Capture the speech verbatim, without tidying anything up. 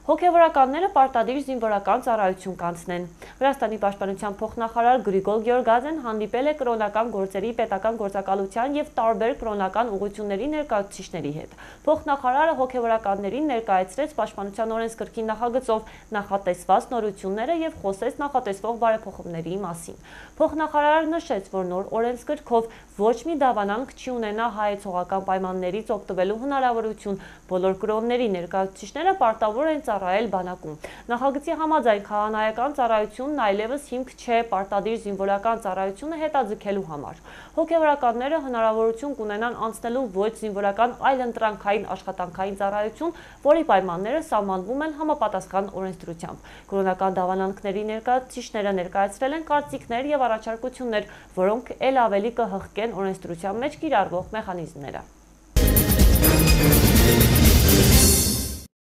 Հոգևորականները պարտադիր զինվորական ծառայություն կանցնեն։ Վրաստանի պաշտպանության փոխնախարար Գրիգոր Գյորգաձեն հանդիպել է կրոնական գործերի պետական գործակալության և տարբեր կրոնական ուղղությունների ներկայացուցիչների հետ։ Փոխնախարարը հոգևորականներին ներկայացրեց պաշտպանության օրենսգրքի նախագծով նախատեսված նորությունները և խոսեց նախատեսվող բարեփոխումների մասին։ Փոխնախարարը նշեց, որ նոր օրենսգրքով ոչ մի դավանանք չի ունենա հայեցողական պայմաններից օգտվելու հնարավորություն, բոլոր կրոնների ներկայացուցիչները պարտավոր են ծառայել բանակում։ Նախագծի համաձայն քահանայական ծառայությունն այլևս հիմք չէ պարտադիր զինվորական ծառայությունը հետաձգելու համար։ Հոգևորականները հնարավորություն կունենան անցնելու ոչ զինվորական այլընտրանքային աշխատանքային ծառայություն, որի պայմանները սահմանվում են համապատասխան օրենսդրությամբ։ Կրոնական դավանանքների ներկայացուցիչները ներկայացրել են կարծիքներ և առաջարկություններ, որոնք էլ ավելի կհղկեն օրենսդրության մեջ կիրառվող մեխանիզմները։